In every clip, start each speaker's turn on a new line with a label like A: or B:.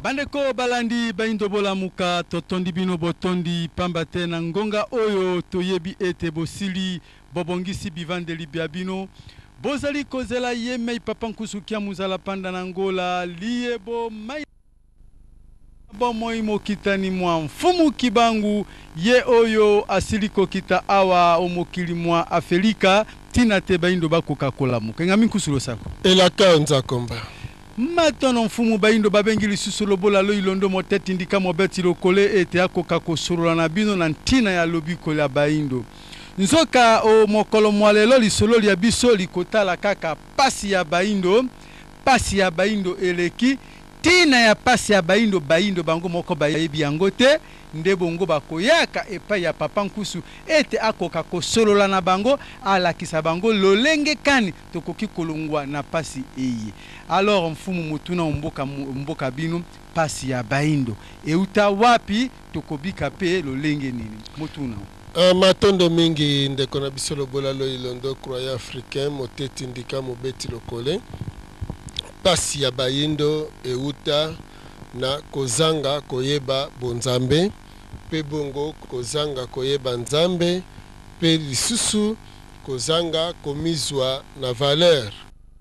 A: Bandeko balandi baindo bola muka totondi bino botondi pambate na ngonga oyo toyebi ete bosili bobongisi bivandeli biabino bozali kozela yemei papa nkusukia muzala panda na ngola liebo mai bomoi mokitani mwa mfumu kibangu ye oyo asili kokita awa omokili mwa Afrika tina te baindo bakoka kola muka ngami nkusulo sako
B: elaka onza komba
A: matono mfumu baindo babengili susolo bola lo ilondo moteti ndika mobeti lokole ete akoka kosolola na bino na ntina ya lobiko ya baindo nzoka o mokolo mwalelo lisolo lya biso likotala kaka pasi ya baindo eleki tina ya pasi ya baindo bango moko bayebi yango te nde bongo bakoyaka epai ya papa nkusu ete akoka kosolola na bango alakisa bango lolenge kani tokoki kolongwa na pasi eye. Alors mfumu mutuna mboka bino pasi ya baindo euta wapi tokobika pe lolenge nini mutuna
B: matondo mingi ndeko na biso lobola lo ilondo croyant africain moteti ndika mobeti lokole pasi ya baindo euta na kozanga koyeba bonzambe pe bongo kozanga koyeba nzambe pe lisusu kozanga komizwa na valeur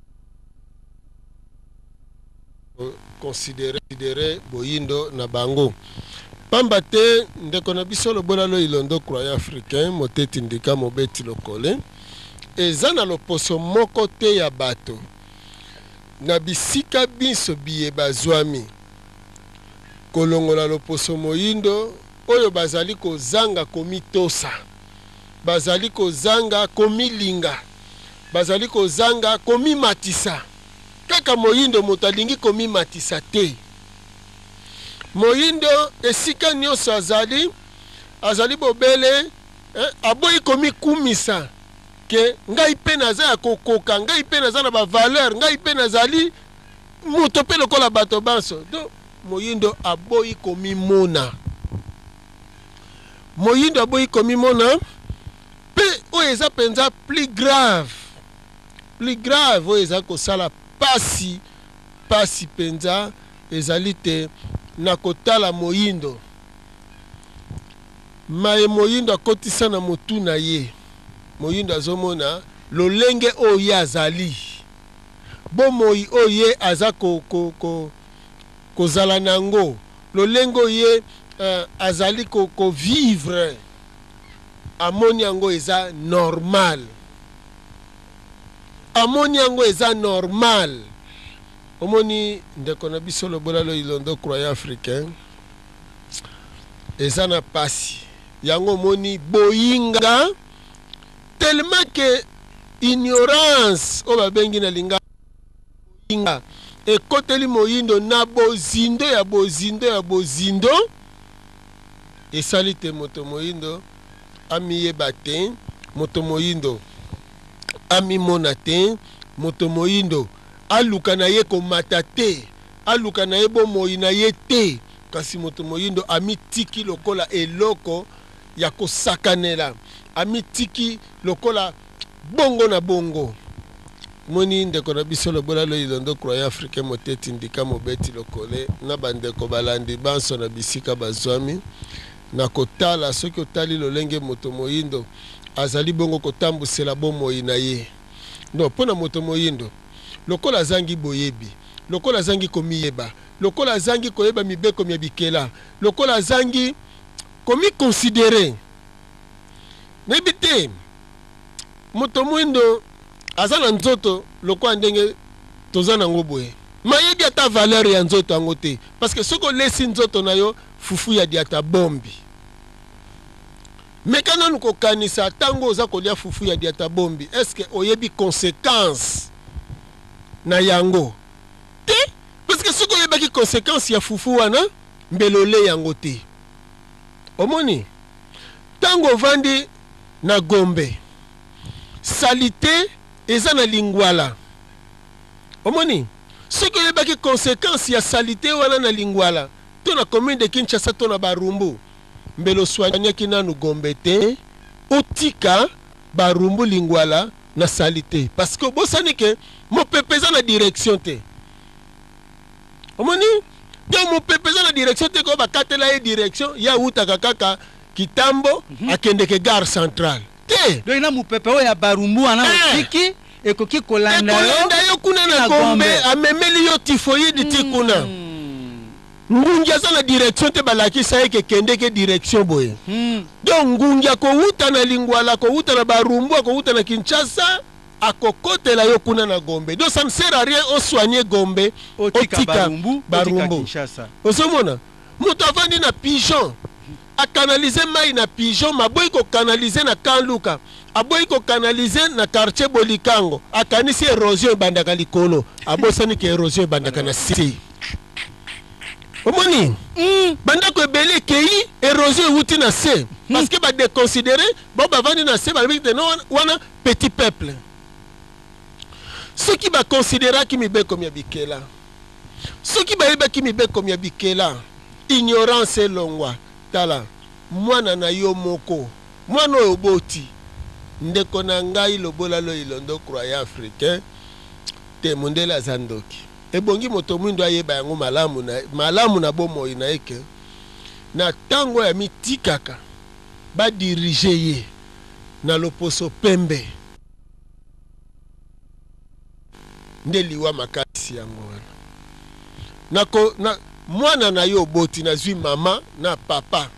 B: considérer boyindo na bango pamba te ndeko na biso lobola lo ilondo croyant africain moteti ndika mobeti lokole eza na loposo moko te ya bato na bisika biso biye bazwami kolongola loposo moyindo oyo bazali kozanga komitosa bazali kozanga komilinga bazali kozanga komimatisa kaka moyindo moto alingi komimatisa te moyindo esika nyonso azali bobele aboyi komikumisa ke ngai pe naza ya kokoka ngai pe naza na ba valeur ngai pe nazali moto pe lokola bato banso do moyindo aboyi komimona pe oyo eza penza plus grave oyo eza kosala pasi penza ezali te na kotala moyindo maye moyindo akotisa na motu na ye moyindo azomona lolenge oyo azali bomoi oyo aza kozala nango lolenge oyo azali vivre amoni yango eza normal omoni ndeko na biso lobola lo ilondo croyant africain eza na pasi yango omoni boyinga tellement que ignorance o babengi na linga boyinga ekoteli moyindo na bozindo esali te moto moyindo amiyeba te moto moyindo amimona te moto moyindo aluka na ye komata te aluka na ye bomoi na ye te kasi moto moyindo amitiki lokola eloko ya kosakanela amitiki lokola bongo na bongo moni ndeko na biso lobola lo ilondo croyant africain moteti ndika mobeti lokole na bandeko balandi banso na bisika bazwami na kotala soki otali lolenge moto moyindo azali bongo kotambusela bomoi na ye no pona moto moyindo lokola zangi boyebi lokola zangi komiyeba lokola zangi koyeba mibeko mya bikela lokola zangi komi considérer nebite moto moyindo azana nzoto lokola ndenge tozana ngoboye mayebi ata valeur ya nzoto yango te parce que soko lesi nzoto na yo fufu ya diata bombi mekana nuko kanisa tango oza kolia fufu ya diata bombi est-ce que oyebi conséquence na yango te parce que soko oyebaki conséquence ya fufu wana mbelole yango te omoni tango vandi na Gombe salite eza na lingwala omoni soki oyebaki conséquence ya salite wana na lingwala to na commune de Kinshasa to na Barumbu mbelo soignaki nanu Gombe te otika Barumbu lingwala na salite parce que bosani ke mopepe eza na direction te omoni donc mopepe eza na direction te ko bakatela ye direction ya utaka kaka kitambo akendeke gare centrale te
A: donc na mopepe oyo ya barumbu ana otiki ekoki kolanda
B: yo kuna na Gombe amemeli yo typhoïde ti kuna ngungi aza na direction te balakisa ye kekendeke direction boye donc ngungi akowuta na Lingwala akowuta na barumbu akowuta na Kinshasa akokotela yo kuna na Gombe. Donc ça ne sert à rien on soigner Gombe otika barumbu osomona moto avandi na pigeon akanalize mai na pigeon maboyi ko kanalize na Kanluka aboyi ko kanalize na quartier Bolikango akanisi érosion bandaka likolo abosani ke érosion bandaka na si omoni bandako ebele kei érosion wuti na se parce que ba déconsidérer bon bavandi na se ba non wana petit peuple. Ceux qui va considérer qui me comme yabikela. Ceux qui va qui me comme yabikela. Ignorance longwa. Tala. Mwana na yo moko. Mwana oboti. Ndeko na ngai lobola lo ilondo croyant africain. Te mondela zandoki. Ebongi moto mwindo ayeba yango malamu na bomo ina eke. Na tango ya mitikaka. Ba diriger ye. Na loposo pembe. Ndeliwa makasi yango wana mwana na yo boti na zwi mama na papa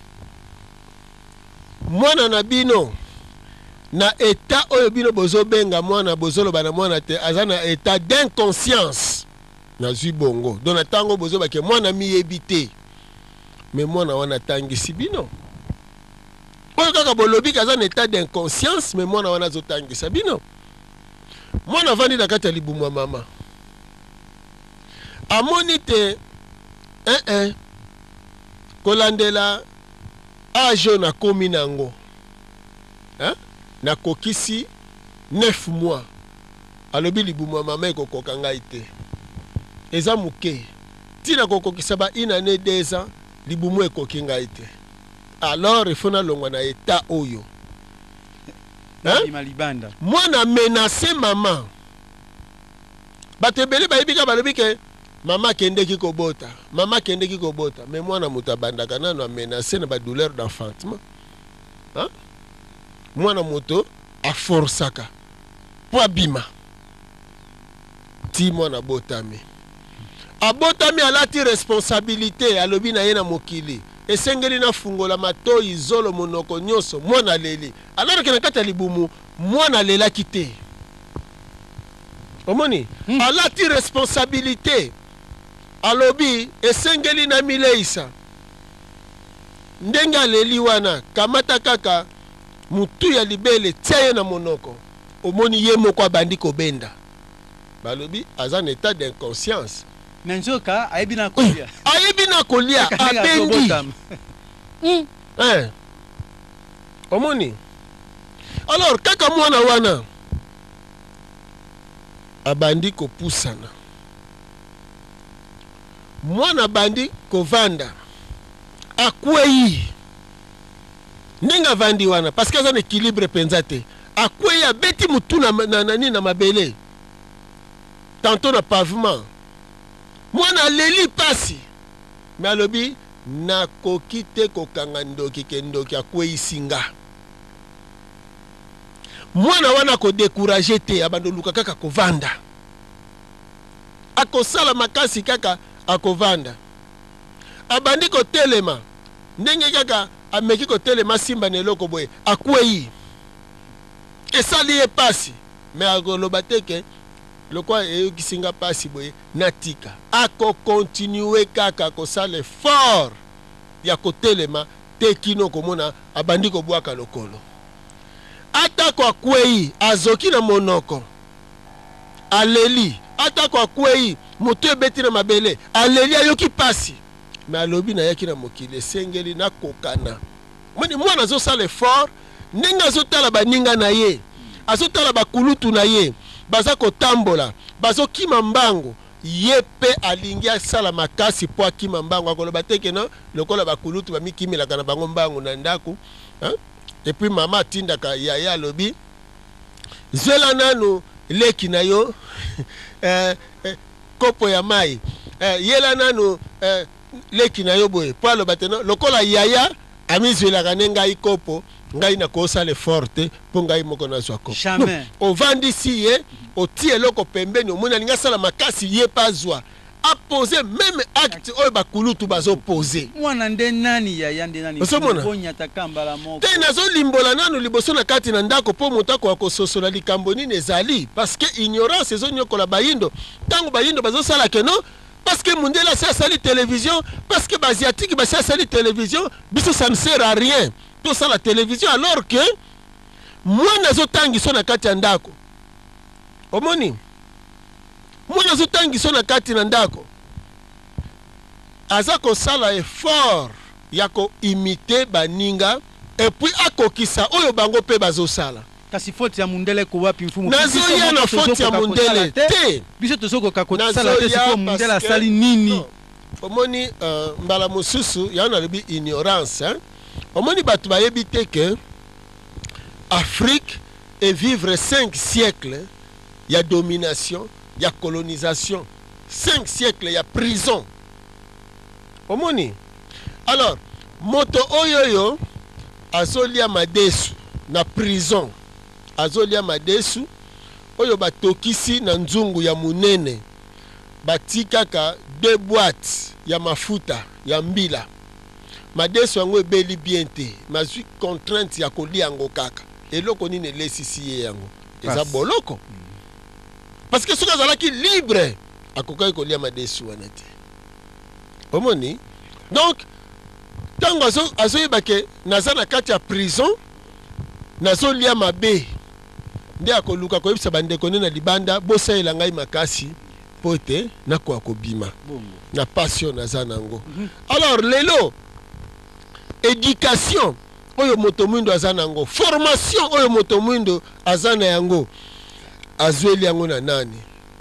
B: mwana na bino na état oyo bino bozobenga mwana bozoloba na mwana te aza na état d'inconscience na zwi bongo donc na tango bozobake mwana miyebi te mais mwana wana tangisi bino oyo kaka bolobi kaza na état d'inconscience mais mwana wana azotangisa bino. Mwana vandi na kati ya libumu ya mama amoni te kolandela ajo na komi nango na kokisi 9 mois alobi libumu ya mama ekokoka ngai te eza muke tina kokokisa ba inane 2 ans libumu ekoki ngai te alors ifona longwa na eta oyo mwana menacé maman bato ebele bayebika balobi ke mama kendeki kobota mais mwana moto abandaka nano amenacé na badouleur d'enfantement mwana moto aforsaka po abima ti mwana abotami alati responsabilité alobi na ye na mokili esengeli na fungola matoi zolo monoko nyonso mwana leli alors que na kati ya libumu mwana lelaki te omoni alati responsabilité alobi esengeli na mileisa ndenge aleli wana kamata kaka mutu ya libele tia ye na monoko omoni ye moko abandi kobenda balobi aza na état d'inconscience
A: Nanjoka ayebi na kolia.
B: Ayebi na kolia abengi. Omoni. Alors kaka mwana wana abandi ko pusana. Mwana bandi ko vanda. Akwei. Ninga vandi wana parce que ça ne équilibre penzate. Akwei abeti mutu na mabele. Tantôt na pavement. Mwana leli pasi mais alobi nakoki te kokanga ndoki ke ndoki akwei singa mwana wana ko décourager te abando luka kaka kovanda akosala makasi kaka akovanda abandi ko telema ndenge kaka ameki ko telema simba neloko boye akwei esali ye pasi mais agoloba teke lokwa eyokisinga pasi boye natika ako continue kaka kosala effort ya kotelema te kino komona abandi kobwaka lokolo atako akwei azoki na monoko aleli atako akwei moto ebeti na mabele aleli ayoki pasi mais alobi na yaki na mokili esengeli na kokana moni mwana azosala effort ndenge azotala baninga na ye azotala bakulutu na ye baza kotambola bazo kima mbango ye pe alingi asala makasi po akima mbango akoloba teke no lokola bakulutu bamikimilaka na bango mbango na ndako et puis mama atindaka yaya alobi zwela nanu leki na yo kopo ya mai yela nanu leki na yo boye po aloba te non lokola yaya amizwelaka nde ngai kopo ngai nakosala forte mpo ngai moko nazwa kopo ovandisi ye otie eloko pembeni omoni alingi asala makasi ye mpe azwa apose même acte oyo bakulutu bazopose
A: mwana nde nani yaya nde nani bonyataka mbala moko
B: te nazolimbola nanu liboso na kati na ndako mpo moto akoka kososola likambo nini ezali parce que ignorance ezonyokola bayindo ntango bayindo bazosala keno parce que mundela si asali télévision parce que basiatique basi asali télévision biso ça ne sert à rien tosala télévision alors que mwana azotangiso na kati ya ndako omoni mwana azotangiso na kati na ndako aza kosala effort ya koimite baninga epuis akokisa oyo bango mpe bazosala
A: kasi faute ya mundele ko wapi mfumu
B: nazoya na faute ya mundele te
A: biso tozokoka kosala te siko mundele asali nini
B: omoni mbala mosusu ya nalobi ignorance omoni bato bayebi te ke Afrique et vivre 5 siècles ya domination ya colonisation 5 siècles ya prison omoni alors moto oyoyo azolia madesu na prison azolia madesu oyo batokisi na nzungu ya munene batikaka 2 boîtes ya mafuta ya mbila madesu yango ebeli bien te mazwi contrainte ya kolia yango kaka eloko nini elesisi ye yango eza boloko parce que soki azalaki libre akokaki kolia madesu wana te omoni donc ntango azoyeba ke naza na kati ya prison nazolia mabe nde akoluka koyebisa bandeko nde na libanda bosalela ngai makasi mpo ete nakoka kobima na passion naza nango alors lelo éducation oyo moto mwindo aza nango formation oyo moto mwindo aza na yango azweli yango na nani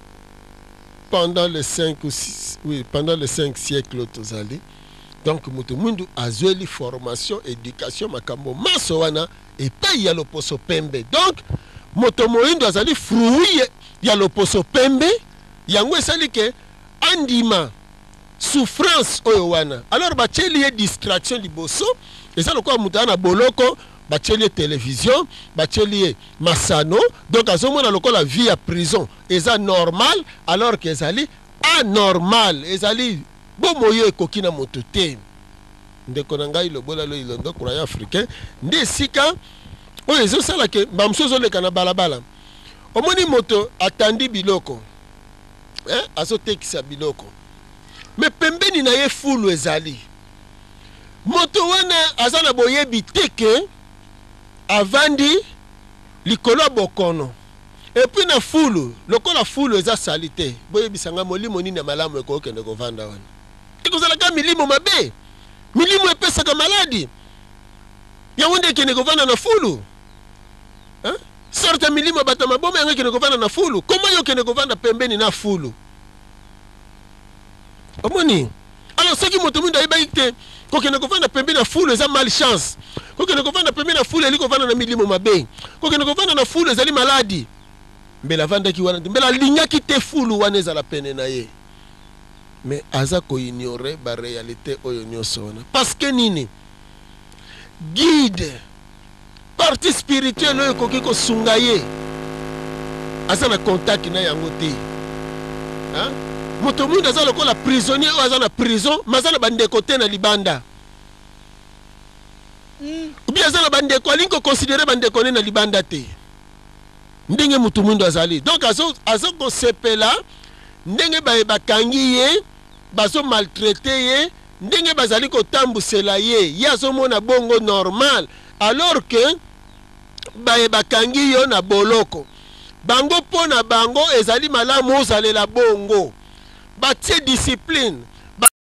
B: pendant les 5 ou 6 oui pendant les 5 siècles tozali donc moto mwindo azweli formation éducation makambo maso wana epai ya loposo pembe donc moto moyindo azali fruit ya loposo pembe yango esali ke andima souffrance oyo wana alors batieli ye distraction liboso eza lokola moto ana boloko batieli ye télévision batieli ye masano donc azomona lokola vie ya prison eza normal alors que ezali anormal ezali bomoyo ekoki na moto te ndeko na ngai lobola lo ilondo croyant africain nde esika oyo ezosala ke bamosu ozoleka na balabala omoni moto atandi biloko azotekisa biloko me pembeni na ye fulu ezali moto wana aza na boyebi te ke avandi likolo ya bokono epuis na fulu lokola fulu eza sali te boyebisanga molimo nini ya malamu ekokende kovanda wana ekozalaka milimo mabe milimo epesaka maladi yango nde ekende kovanda na fulu sorte milimo bato maboma yango ekende kovanda na fulu koma yo okende kovanda pembeni na fulu omoni alors soki moto mwindo ayebaki te kokende kovanda pembeni na fulu eza malchance kokende kovanda pembeni na fulu eli kovanda na milimo mabe kokende kovanda na fulu ezali maladi mbela avandaki wana te mbela alingaki te fulu wana ezala pene na ye mais aza koignore baréalité oyo nyonso wana parce que nini guide partie spirituelle oyo ekoki kosunga ye aza na contact na yango te moto mwindo aza lokola prisonnier oyo aza na prison maza na bandeko te na libanda ubi aza na bandeko alingi koconsidere bandeko ne na libanda te ndenge moto mwindo azali donc azo kosepela ndenge bakangi ye bazo maltraite ye ndenge bazali kotambusela ye azomona bongo normal alors que bakangi yo na boloko bango mpo na bango ezali malamu ozalela bongo batie discipline